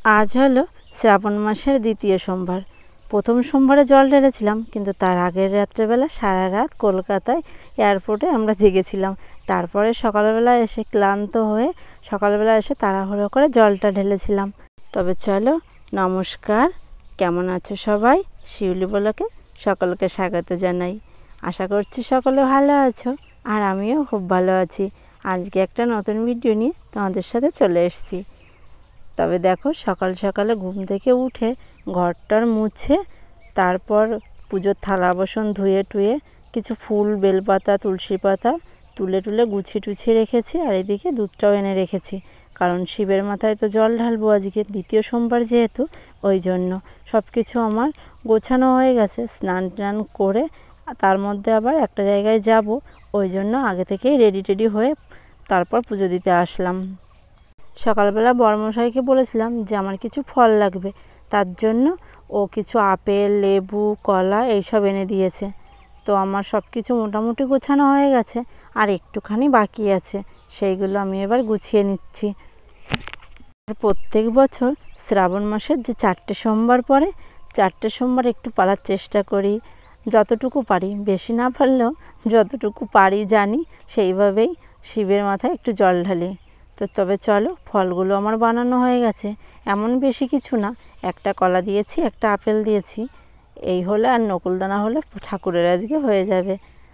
আজ হলো শ্রাবণ মাসের দ্বিতীয় সোমবার। প্রথম সোমবারে জল ঢেলেছিলাম, কিন্তু তার আগের রাত্রেবেলা সারা রাত কলকাতায় এয়ারপোর্টে আমরা জেগেছিলাম। তারপরে সকালবেলা এসে ক্লান্ত হয়ে সকালবেলা এসে তাড়াহুড়ো করে জলটা ঢেলেছিলাম। তবে চলো, নমস্কার, কেমন আছো সবাই? শিউলি ব্লগে সকলকে স্বাগত জানাই। আশা করছি সকলে ভালো আছো, আর আমিও খুব ভালো আছি। আজকে একটা নতুন ভিডিও নিয়ে তোমাদের সাথে চলে এসেছি। তবে দেখো, সকাল সকালে ঘুম থেকে উঠে ঘরটার মুছে তারপর পুজোর থালা বাসন ধুয়ে টুয়ে কিছু ফুল, বেলপাতা, তুলসী পাতা তুলে গুছিয়ে টুছিয়ে রেখেছি। আর এদিকে দুধটাও এনে রেখেছি, কারণ শিবের মাথায় তো জল ঢালবো আজকে, দ্বিতীয় সোমবার যেহেতু, ওই জন্য সব কিছু আমার গোছানো হয়ে গেছে। স্নান টান করে তার মধ্যে আবার একটা জায়গায় যাব, ওই জন্য আগে থেকেই রেডি টেডি হয়ে তারপর পুজো দিতে আসলাম। সকালবেলা বড়মশাইকে বলেছিলাম যে আমার কিছু ফল লাগবে, তার জন্য ও কিছু আপেল, লেবু, কলা এইসব এনে দিয়েছে। তো আমার সব কিছু মোটামুটি গোছানো হয়ে গেছে, আর একটুখানি বাকি আছে, সেইগুলো আমি এবার গুছিয়ে নিচ্ছি। প্রত্যেক বছর শ্রাবণ মাসের যে 4টে সোমবার পড়ে, 4টে সোমবার একটু পালার চেষ্টা করি, যতটুকু পারি, বেশি না পারলেও যতটুকু পারি জানি সেইভাবেই শিবের মাথায় একটু জল ঢালি। তো তবে চলো, ফলগুলো আমার বানানো হয়ে গেছে, এমন বেশি কিছু না, একটা কলা দিয়েছি, একটা আপেল দিয়েছি, এই হলে আর নকুলদানা হলে ঠাকুরের আজকে হয়ে যাবে।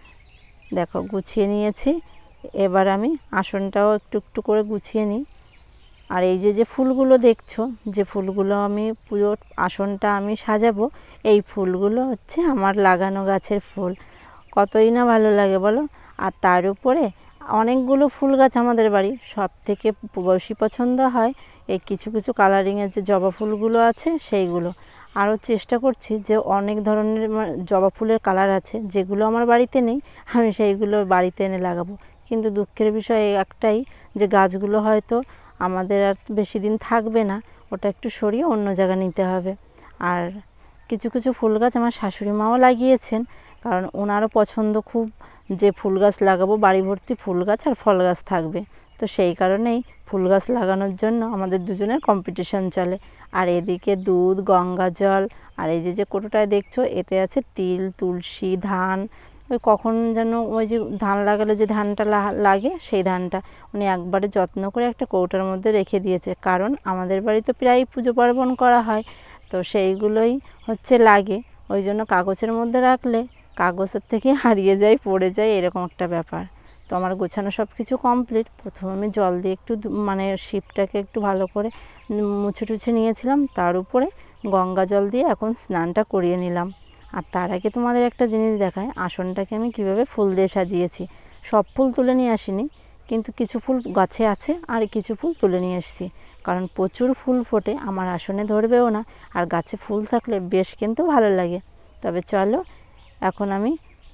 দেখো, গুছিয়ে নিয়েছি। এবার আমি আসনটাও একটু একটু করে গুছিয়ে নিই। আর এই যে ফুলগুলো দেখছো, যে ফুলগুলো আমি পুরো আসনটা আমি সাজাবো, এই ফুলগুলো হচ্ছে আমার লাগানো গাছের ফুল। কতই না ভালো লাগে বলো। আর তার উপরে অনেকগুলো ফুল গাছ আমাদের বাড়ি, সব থেকে বেশি পছন্দ হয় এই কিছু কিছু কালারিংয়ের যে জবা ফুলগুলো আছে সেইগুলো। আরও চেষ্টা করছি যে অনেক ধরনের জবা ফুলের কালার আছে, যেগুলো আমার বাড়িতে নেই, আমি সেইগুলো বাড়িতে এনে লাগাবো। কিন্তু দুঃখের বিষয় একটাই, যে গাছগুলো হয়তো আমাদের আর বেশি দিন থাকবে না, ওটা একটু সরিয়ে অন্য জায়গা নিতে হবে। আর কিছু কিছু ফুল গাছ আমার শাশুড়ি মাও লাগিয়েছেন, কারণ ওনারও পছন্দ খুব যে ফুল গাছ লাগাবো, বাড়ি ভর্তি ফুল গাছ আর ফল গাছ থাকবে। তো সেই কারণেই ফুল গাছ লাগানোর জন্য আমাদের দুজনের কম্পিটিশন চলে। আর এদিকে দুধ, গঙ্গা জল, আর এই যে কোটোটায় দেখছো, এতে আছে তিল, তুলসী, ধান। ওই কখন যেন ওই যে ধান লাগালে যে ধানটা লাগে, সেই ধানটা উনি একবারে যত্ন করে একটা কৌটার মধ্যে রেখে দিয়েছে, কারণ আমাদের বাড়িতে প্রায় পুজো পার্বণ করা হয়, তো সেইগুলোই হচ্ছে লাগে। ওই জন্য কাগজের মধ্যে রাখলে কাগজের থেকে হারিয়ে যায়, পড়ে যায়, এরকম একটা ব্যাপার। তো আমার গোছানো সব কিছু কমপ্লিট। প্রথমে আমি জল দিয়ে একটু মানে শিবটাকে একটু ভালো করে মুছে টুছে নিয়েছিলাম, তার উপরে গঙ্গা জল দিয়ে এখন স্নানটা করিয়ে নিলাম। আর তার আগে তোমাদের একটা জিনিস দেখায়, আসনটাকে আমি কীভাবে ফুল দিয়ে সাজিয়েছি। সব ফুল তুলে নিয়ে আসিনি, কিন্তু কিছু ফুল গাছে আছে, আর কিছু ফুল তুলে নিয়ে এসেছি, কারণ প্রচুর ফুল ফোটে, আমার আসনে ধরবেও না, আর গাছে ফুল থাকলে বেশ কিন্তু ভালো লাগে। তবে চলো, এখন আমি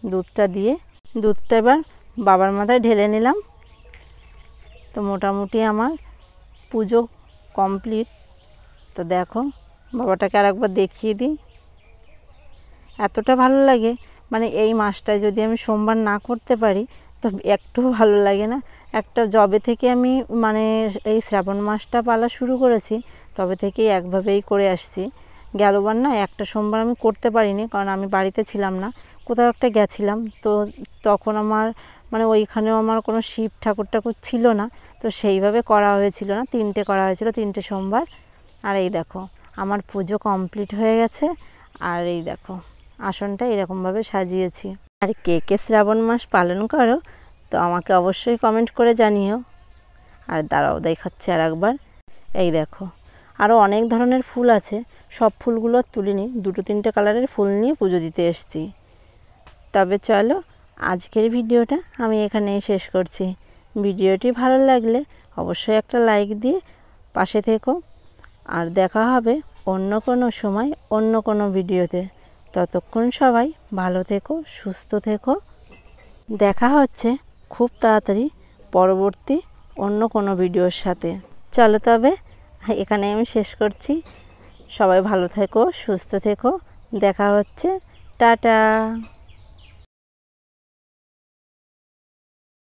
দুধটা এবার বাবার মাথায় ঢেলে নিলাম। তো মোটামুটি আমার পুজো কমপ্লিট। তো দেখো, বাবাটাকে আর একবার দেখিয়ে দিই। এতটা ভালো লাগে, মানে এই মাসটায় যদি আমি সোমবার না করতে পারি তো একটুও ভালো লাগে না। একটা যবে থেকে আমি মানে এই শ্রাবণ মাসটা পালা শুরু করেছি, তবে থেকেই একভাবেই করে আসছি। গেলবার না একটা সোমবার আমি করতে পারিনি, কারণ আমি বাড়িতে ছিলাম না, কোথাও একটা গেছিলাম। তো তখন আমার মানে ওইখানেও আমার কোনো শিব ঠাকুর ছিল না, তো সেইভাবে করা হয়েছিল না। 3টে করা হয়েছিল, 3টে সোমবার। আর এই দেখো, আমার পুজো কমপ্লিট হয়ে গেছে। আর এই দেখো, আসনটা এরকমভাবে সাজিয়েছি। আর কে কে শ্রাবণ মাস পালন করো, তো আমাকে অবশ্যই কমেন্ট করে জানিও। আর দাঁড়াও, দেখাচ্ছি আর একবার। এই দেখো, আরও অনেক ধরনের ফুল আছে, সব ফুলগুলো তুলিনি, 2-3টে কালারের ফুল নিয়ে পুজো দিতে এসেছি। তবে চলো, আজকের ভিডিওটা আমি এখানেই শেষ করছি। ভিডিওটি ভালো লাগলে অবশ্যই একটা লাইক দিয়ে পাশে থেকো। আর দেখা হবে অন্য কোনো সময় অন্য কোনো ভিডিওতে। ততক্ষণ সবাই ভালো থেকো, সুস্থ থেকো। দেখা হচ্ছে খুব তাড়াতাড়ি পরবর্তী অন্য কোনো ভিডিওর সাথে। চলো তবে এখানে আমি শেষ করছি। সবাই ভালো থেকো, সুস্থ থেকো, দেখা হচ্ছে, টাটা।